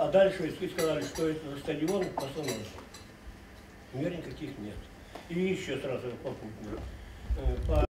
А дальше сказали, что это стадион постановочный. Мер никаких нет. И еще сразу попутно.